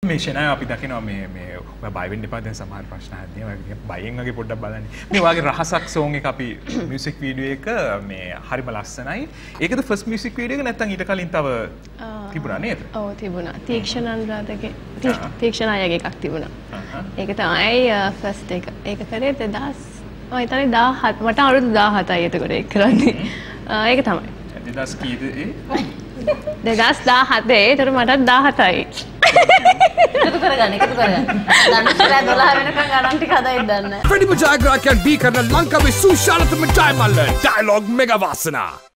මේ ෂෙනා අපි දකිනවා මේ ඔය බය වෙන්න එපා දැන් සමහර ප්‍රශ්න අහද්දී මම බයෙන් වගේ පොඩ්ඩක් බලන්නේ. මේ වගේ රහසක් සෝන් එක අපි මියුසික් වීඩියෝ එක මේ හරිම ලස්සනයි. ඒකද ෆස්ට් මියුසික් වීඩියෝ එක නැත්නම් ඊට කලින් තව තිබුණා නේද? ඔව් තිබුණා. තීක්ෂණ අනුරාධගේ තීක්ෂණ අයගේ එකක් තිබුණා. ඒක තමයි ෆස්ට් එක. ඒක කරේ 2000 ඔය ඉතින් 17 මට අවුරුදු 17යි එතකොට ඒක කරන්නේ. ඒක තමයි. 2000 කීයද ඒ? 2017 ඒතර මටත් 17යි. එකතු කරගන්න. දන්නසලා 12 වෙනකන් ගණන් ටික හදයි දන්න. වැඩිම ජයග්‍රාහකයන් බී කරන ලංකාවේ සුශාලතම ජයමල්ල ඩයලොග් මෙගා වාසනා.